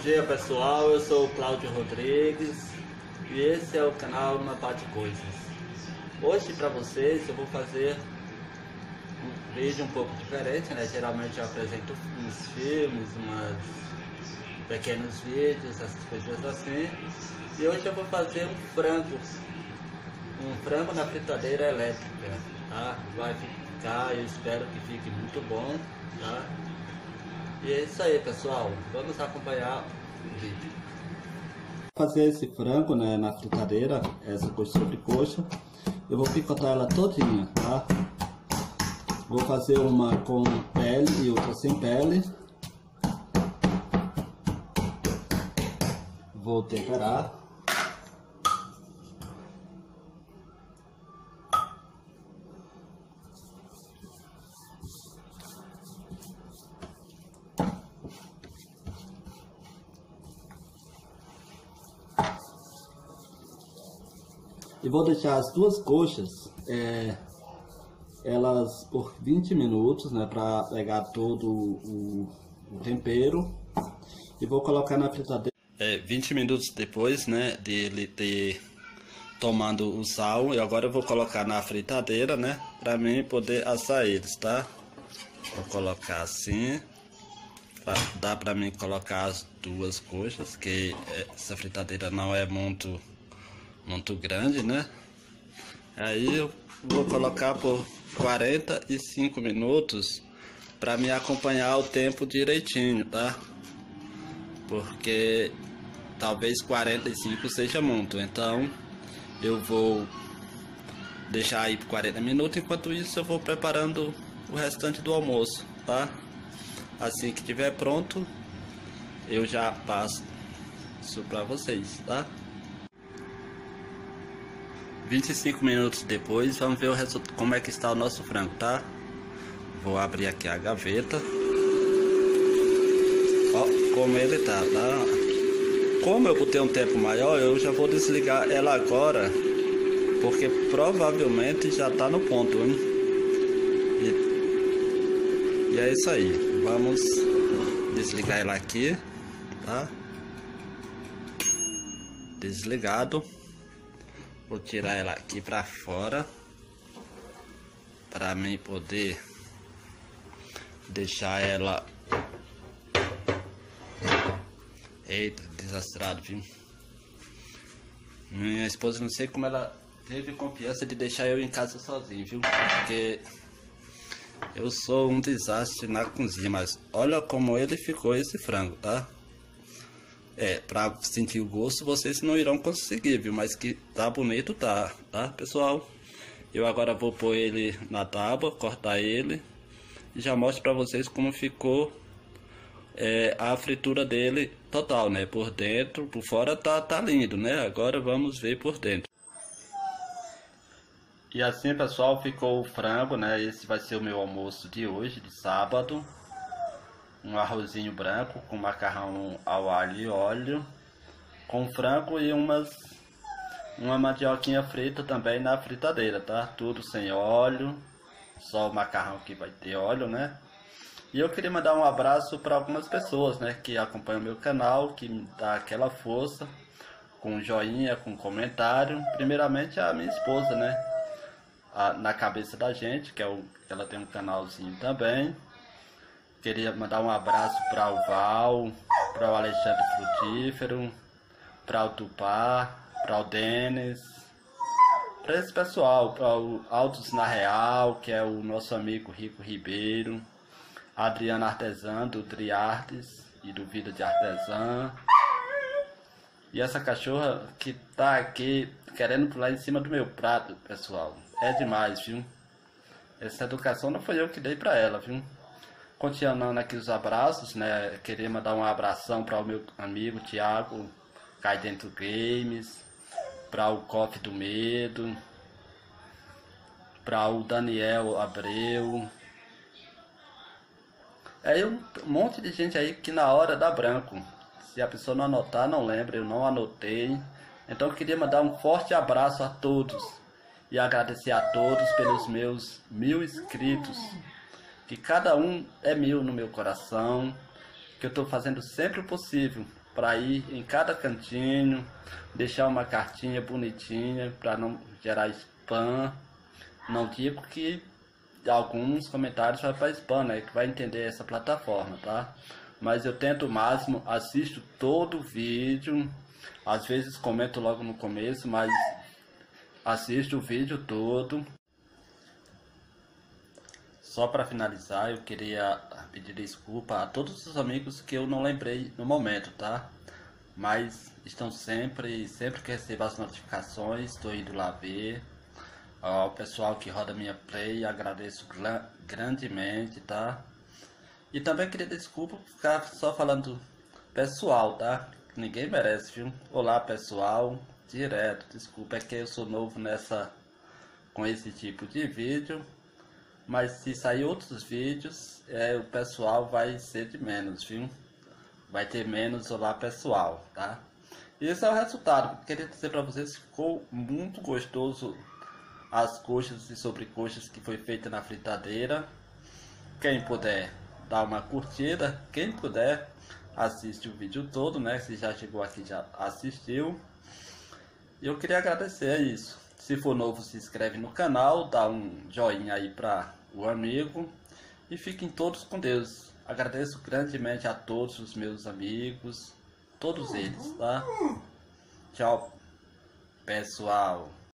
dia pessoal, eu sou o Cláudio Rodrigues e esse é o canal Mapa de Coisas. Hoje para vocês eu vou fazer um vídeo um pouco diferente, né? Geralmente eu apresento uns filmes, pequenos vídeos, essas coisas assim. E hoje eu vou fazer um frango na fritadeira elétrica, tá? Vai ficar, eu espero que fique muito bom, tá? E é isso aí, pessoal, vamos acompanhar o vídeo. Fazer esse frango, né, na fritadeira, essa coxa sobre coxa, eu vou picotar ela todinha, tá? Vou fazer uma com pele e outra sem pele. Vou temperar. E vou deixar as duas coxas, elas por 20 minutos, né, para pegar todo o tempero. E vou colocar na fritadeira. 20 minutos depois, né, de ele ter tomado o sal, e agora eu vou colocar na fritadeira, né, para mim poder assar eles, tá? Vou colocar assim. Dá para mim colocar as duas coxas, que essa fritadeira não é muito grande, né? Aí eu vou colocar por 45 minutos para me acompanhar o tempo direitinho, tá? Porque talvez 45 seja muito, então eu vou deixar aí por 40 minutos. Enquanto isso eu vou preparando o restante do almoço, tá? Assim que tiver pronto eu já passo isso para vocês, tá? 25 minutos depois, vamos ver como é que está o nosso frango, tá? Vou abrir aqui a gaveta. Ó, como ele tá? Como eu botei um tempo maior, eu já vou desligar ela agora, porque provavelmente já tá no ponto, hein? E é isso aí. Vamos desligar ela aqui, tá? Desligado. Vou tirar ela aqui pra fora, para mim poder deixar ela... Eita, desastrado, viu? Minha esposa, não sei como ela teve confiança de deixar eu em casa sozinho, viu? Porque eu sou um desastre na cozinha, mas olha como ele ficou esse frango, tá? Pra sentir o gosto vocês não irão conseguir, viu? Mas que tá bonito, tá, pessoal? Eu agora vou pôr ele na tábua, cortar ele e já mostro pra vocês como ficou a fritura dele total, né? Por dentro, por fora tá lindo, né? Agora vamos ver por dentro. E assim, pessoal, ficou o frango, né? Esse vai ser o meu almoço de hoje, de sábado. Um arrozinho branco com macarrão ao alho e óleo, com frango e uma mandioquinha frita também na fritadeira, tá? Tudo sem óleo, só o macarrão que vai ter óleo, né? E eu queria mandar um abraço para algumas pessoas, né, que acompanham o meu canal, que me dá aquela força, com joinha, com comentário. Primeiramente a minha esposa, né, na cabeça da gente, ela tem um canalzinho também. Queria mandar um abraço para o Val, para o Alexandre Frutífero, para o Tupá, para o Denis, para esse pessoal, para o Altos na Real, que é o nosso amigo Rico Ribeiro, Adriano Artesã, do Triartes e do Vida de Artesã. E essa cachorra que tá aqui querendo pular em cima do meu prato, pessoal. É demais, viu? Essa educação não foi eu que dei para ela, viu? Continuando aqui os abraços, né? Queria mandar um abração para o meu amigo Thiago Cai Dentro Games, para o Coffee do Medo, para o Daniel Abreu. Um monte de gente aí que na hora dá branco. Se a pessoa não anotar, não lembra, eu não anotei. Então eu queria mandar um forte abraço a todos e agradecer a todos pelos meus 1000 inscritos. Que cada um é 1000 no meu coração, que eu estou fazendo sempre o possível para ir em cada cantinho, deixar uma cartinha bonitinha para não gerar spam. Não digo que alguns comentários vai para spam, né? Que vai entender essa plataforma, tá? Mas eu tento o máximo, assisto todo o vídeo. Às vezes comento logo no começo, mas assisto o vídeo todo. Só para finalizar, eu queria pedir desculpa a todos os amigos que eu não lembrei no momento, tá? Mas estão sempre que recebo as notificações, estou indo lá ver. Ao pessoal que roda minha play, agradeço grandemente, tá? E também queria desculpa por ficar só falando pessoal, tá? Ninguém merece, viu? Olá pessoal, direto, desculpa, é que eu sou novo com esse tipo de vídeo. Mas se sair outros vídeos, o pessoal vai ser de menos, viu? Vai ter menos olá pessoal, tá? E esse é o resultado. Queria dizer para vocês que ficou muito gostoso as coxas e sobrecoxas que foi feita na fritadeira. Quem puder dar uma curtida, quem puder assiste o vídeo todo, né? Se já chegou aqui já assistiu. E eu queria agradecer isso. Se for novo, se inscreve no canal, dá um joinha aí para o amigo e fiquem todos com Deus. Agradeço grandemente a todos os meus amigos, todos eles, tá? Tchau, pessoal.